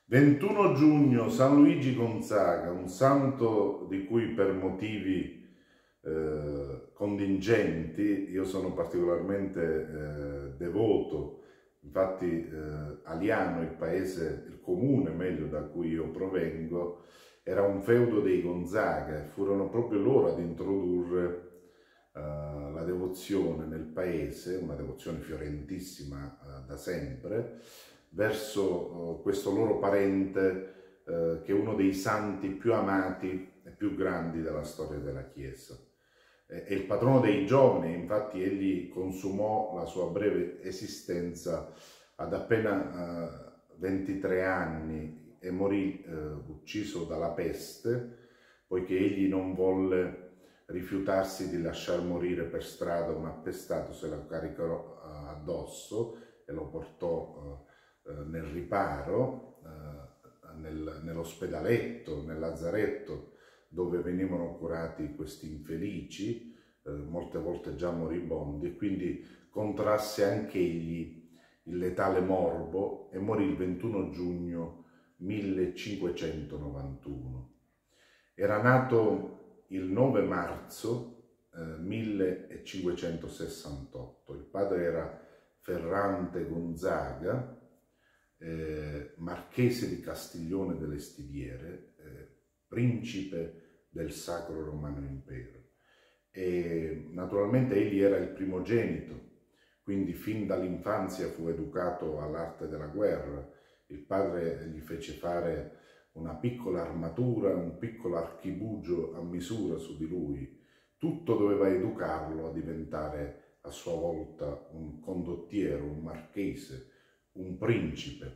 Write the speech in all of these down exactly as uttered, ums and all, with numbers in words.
ventuno giugno, San Luigi Gonzaga, un santo di cui per motivi eh, contingenti io sono particolarmente eh, devoto. Infatti eh, Aliano, il paese, il comune meglio da cui io provengo, era un feudo dei Gonzaga e furono proprio loro ad introdurre eh, la devozione nel paese, una devozione fiorentissima eh, da sempre, verso eh, questo loro parente eh, che è uno dei santi più amati e più grandi della storia della Chiesa. È il patrono dei giovani, infatti egli consumò la sua breve esistenza ad appena eh, ventitré anni e morì eh, ucciso dalla peste, poiché egli non volle rifiutarsi di lasciar morire per strada un appestato, se lo caricò eh, addosso e lo portò eh, nel riparo, eh, nel, nell'ospedaletto, nel lazzaretto, dove venivano curati questi infelici, eh, molte volte già moribondi, e quindi contrasse anche egli il letale morbo e morì il ventuno giugno millecinquecentonovantuno. Era nato il nove marzo eh, millecinquecentosessantotto. Il padre era Ferrante Gonzaga, eh, marchese di Castiglione delle Stiviere, eh, principe del Sacro Romano Impero. E naturalmente egli era il primogenito, quindi fin dall'infanzia fu educato all'arte della guerra. Il padre gli fece fare una piccola armatura, un piccolo archibugio a misura su di lui. Tutto doveva educarlo a diventare a sua volta un condottiero, un marchese, un principe.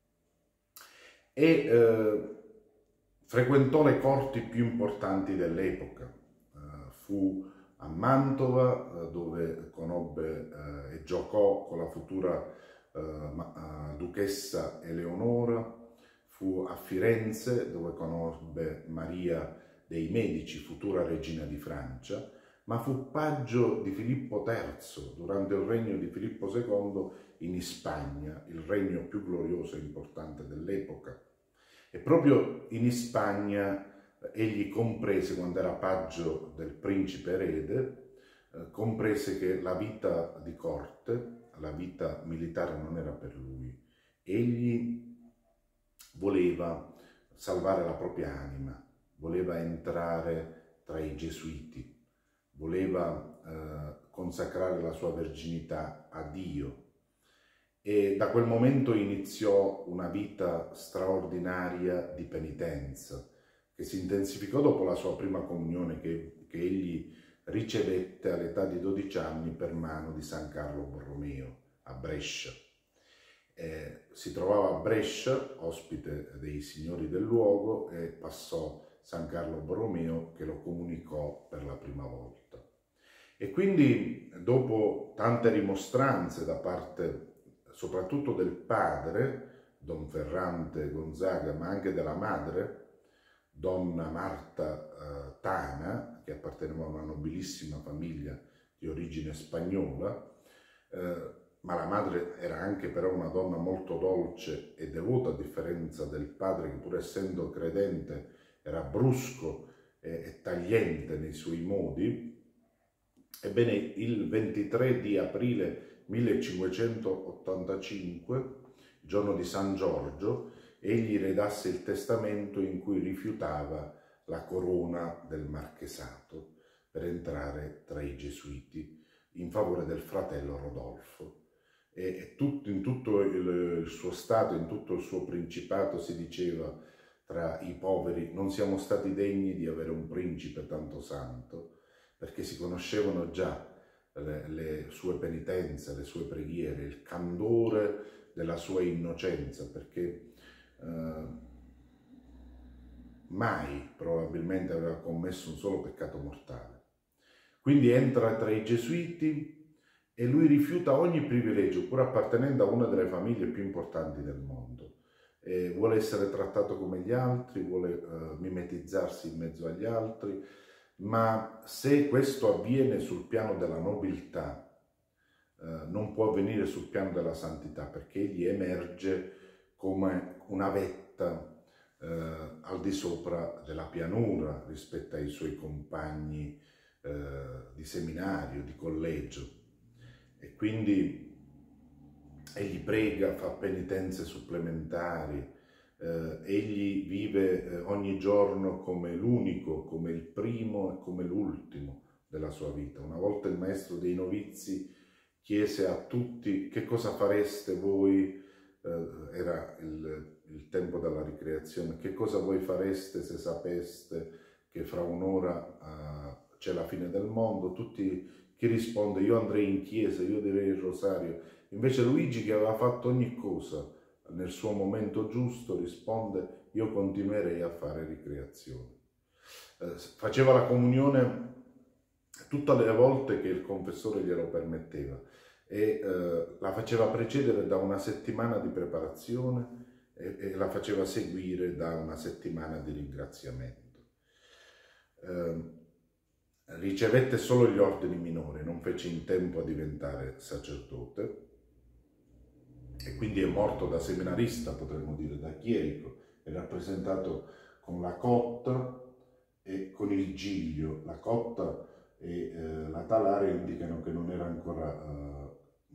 E eh, frequentò le corti più importanti dell'epoca. Uh, fu a Mantova, uh, dove conobbe uh, e giocò con la futura uh, uh, duchessa Eleonora. Fu a Firenze, dove conobbe Maria dei Medici, futura regina di Francia, ma fu paggio di Filippo terzo durante il regno di Filippo secondo in Spagna, il regno più glorioso e importante dell'epoca. E proprio in Spagna egli comprese, quando era paggio del principe erede, eh, comprese che la vita di corte, la vita militare non era per lui. Egli voleva salvare la propria anima, voleva entrare tra i gesuiti, voleva eh, consacrare la sua verginità a Dio. E da quel momento iniziò una vita straordinaria di penitenza, che si intensificò dopo la sua prima comunione che, che egli ricevette all'età di dodici anni per mano di San Carlo Borromeo a Brescia. Eh, si trovava a Brescia, ospite dei signori del luogo, e passò San Carlo Borromeo che lo comunicò per la prima volta. E quindi, dopo tante rimostranze da parte soprattutto del padre, Don Ferrante Gonzaga, ma anche della madre, Donna Marta eh, Tana, che apparteneva a una nobilissima famiglia di origine spagnola, eh, ma la madre era anche però una donna molto dolce e devota, a differenza del padre che, pur essendo credente, era brusco e, e tagliente nei suoi modi. Ebbene, il ventitré di aprile millecinquecentottantacinque, giorno di San Giorgio, egli redasse il testamento in cui rifiutava la corona del marchesato per entrare tra i gesuiti in favore del fratello Rodolfo. E tutto, in tutto il, il suo stato, in tutto il suo principato si diceva tra i poveri: non siamo stati degni di avere un principe tanto santo, perché si conoscevano già Le, le sue penitenze, le sue preghiere, il candore della sua innocenza, perché eh, mai probabilmente aveva commesso un solo peccato mortale. Quindi entra tra i gesuiti e lui rifiuta ogni privilegio, pur appartenendo a una delle famiglie più importanti del mondo. E vuole essere trattato come gli altri, vuole eh, mimetizzarsi in mezzo agli altri, ma se questo avviene sul piano della nobiltà, eh, non può avvenire sul piano della santità, perché egli emerge come una vetta eh, al di sopra della pianura rispetto ai suoi compagni eh, di seminario, di collegio, e quindi egli prega, fa penitenze supplementari, eh, egli vive eh, ogni giorno come l'unico, come il primo e come l'ultimo della sua vita. Una volta il maestro dei novizi chiese a tutti: che cosa fareste voi, eh, era il, il tempo della ricreazione, che cosa voi fareste se sapeste che fra un'ora eh, c'è la fine del mondo? Tutti, chi risponde: io andrei in chiesa, io direi il rosario. Invece Luigi, che aveva fatto ogni cosa nel suo momento giusto, risponde: io continuerei a fare ricreazione. Eh, faceva la comunione tutte le volte che il confessore glielo permetteva e eh, la faceva precedere da una settimana di preparazione e, e la faceva seguire da una settimana di ringraziamento. Eh, ricevette solo gli ordini minori, non fece in tempo a diventare sacerdote, e quindi è morto da seminarista, potremmo dire, da chierico. È rappresentato con la cotta e con il giglio. La cotta e eh, la talare indicano che non era ancora eh,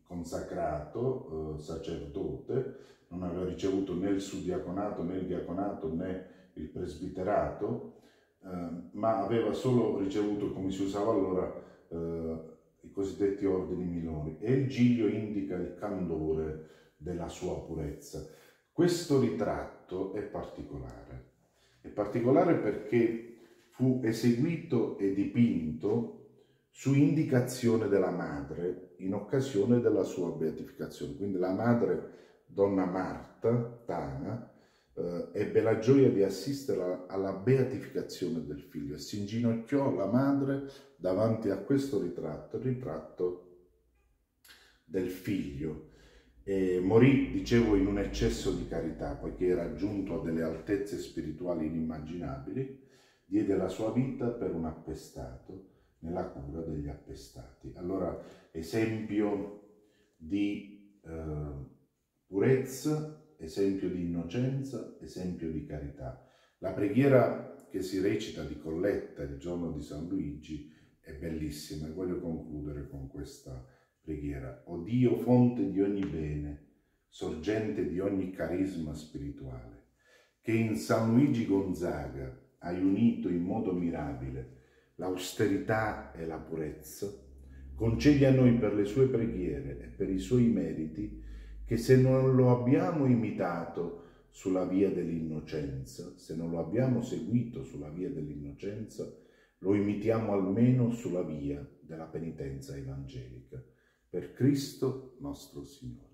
consacrato, eh, sacerdote, non aveva ricevuto né il suddiaconato, né il diaconato, né il presbiterato, eh, ma aveva solo ricevuto, come si usava allora, eh, i cosiddetti ordini minori, e il giglio indica il candore della sua purezza. Questo ritratto è particolare, è particolare perché fu eseguito e dipinto su indicazione della madre in occasione della sua beatificazione. Quindi la madre, donna Marta Tana, eh, ebbe la gioia di assistere alla beatificazione del figlio e si inginocchiò la madre davanti a questo ritratto, il ritratto del figlio. E morì, dicevo, in un eccesso di carità, poiché era giunto a delle altezze spirituali inimmaginabili. Diede la sua vita per un appestato, nella cura degli appestati. Allora, esempio di eh, purezza, esempio di innocenza, esempio di carità. La preghiera che si recita di Colletta il giorno di San Luigi è bellissima e voglio concludere con questa preghiera. O Dio, fonte di ogni bene, sorgente di ogni carisma spirituale, che in San Luigi Gonzaga hai unito in modo mirabile l'austerità e la purezza, concedi a noi per le sue preghiere e per i suoi meriti che, se non lo abbiamo imitato sulla via dell'innocenza, se non lo abbiamo seguito sulla via dell'innocenza, lo imitiamo almeno sulla via della penitenza evangelica. Per Cristo nostro Signore.